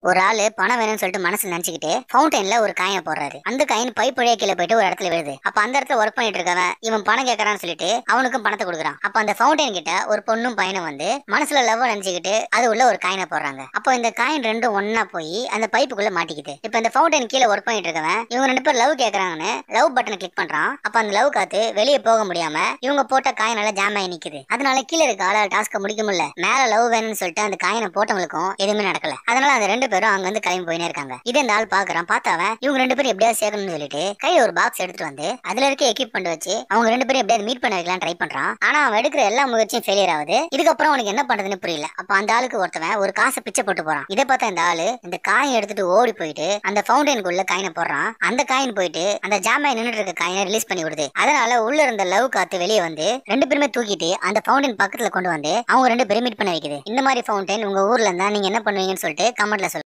ஒரு ஆளு பணம் வேணும்னு சொல்லிட்டு மனசுல நினைச்சுக்கிட்டு ஃபவுண்டைன்ல ஒரு காயினை போடுறாரு. அந்த காயின் பைப் வழியா கீழே போயிட்டு ஒரு இடத்துல விழுது. அப்ப அந்த இடத்துல ஒர்க் பண்ணிட்டு இருக்கவன் இவன் பணம் கேட்கறான்னு சொல்லிட்டு அவனுக்கும் பணத்தை கொடுக்குறான். அப்ப அந்த ஃபவுண்டைன் கிட்ட ஒரு பொண்ணும் பையனும் வந்து மனசுல லவ் நினைச்சுக்கிட்டு அது உள்ள ஒரு காயினை போடுறாங்க. அப்போ இந்த காயின் ரெண்டும் ஒன்னா போய் அந்த பைப்புக்குள்ள மாட்டிக்குது. இப்ப இந்த ஃபவுண்டைன் கீழே ஒர்க் பண்ணிட்டு இருக்கவன் இவங்க ரெண்டு பேர் லவ் கேட்கறாங்கன்னு லவ் பட்டனை கிளிக் பண்றான். அப்ப அந்த லவ் காத்து வெளியே போக முடியாம இவங்க போட்ட காயினால ஜாம் ஆகி நிக்குது. அதனால கீழே இருக்க ஆளால டாஸ்க முடிக்க முடியல. மேல லவ் வேணும்னு சொல்லிட்டு அந்த காயினை போட்டவங்களுக்கும் எதுவுமே நடக்கல. அதனால அந்த ரெண்டு பேரும் அங்க வந்து கிளம்பி போயினே இருக்காங்க. இதே இந்த ஆள் பாக்குறான். பார்த்தாவன் இவங்க ரெண்டு பேரும் எப்படியாவது சேர்க்கணும்னு சொல்லிட்டு கையில ஒரு பாக்ஸ் எடுத்துட்டு வந்து அதுல இருக்க எக்யூப்மெண்ட் வச்சு அவங்க ரெண்டு பேரும் எப்படியாவது மீட் பண்ண வைக்கலாம் ட்ரை பண்றான். ஆனா அவன் எடுக்கிற எல்லா முயற்சியும் ஃபெயிலியர் ஆகுது. இதுக்கப்புறம் அவனுக்கு என்ன பண்றதுன்னு புரியல. அப்ப அந்த ஆளுக்கு ஒருத்தவன் ஒரு காசை பிச்சை போட்டு போறான். இதை பார்த்தா இந்த ஆளு இந்த காயின் எடுத்துட்டு ஓடி போயிட்டு அந்த ஃபவுண்டைனுக்குள்ள காயினை போடுறான். அந்த காயின் போயிட்டு அந்த ஜாமாய் நின்னுட்டு இருக்க காயினை ரிலீஸ் பண்ணி விடுது. அதனால உள்ள இருந்த லவ் காத்து வெளியே வந்து ரெண்டு பேருமே தூக்கிட்டு அந்த ஃபவுண்டைன் பக்கத்துல கொண்டு வந்து அவங்க ரெண்டு பேரும் மீட் பண்ண வைக்குது. இந்த மாதிரி ஃபவுண்டைன் உங்க ஊர்ல இருந்தா நீங்க என்ன பண்ணுவீங்கன்னு சொல்லிட்டு கமெண்ட்ல சொல்லுங்க.